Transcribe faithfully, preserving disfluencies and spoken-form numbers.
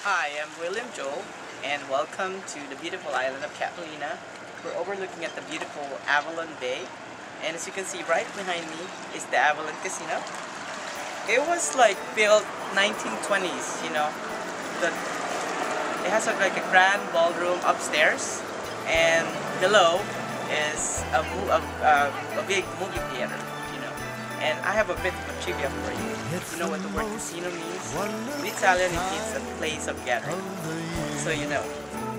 Hi, I'm William Joel, and welcome to the beautiful island of Catalina. We're overlooking at the beautiful Avalon Bay, and as you can see right behind me is the Avalon Casino. It was like built nineteen twenties, you know. The, it has a, like a grand ballroom upstairs, and below is a, a, a, a big movie theater, you know. And I have a bit of a trivia for you. You know what the word casino means? In Italian, it means a place of gathering. So you know.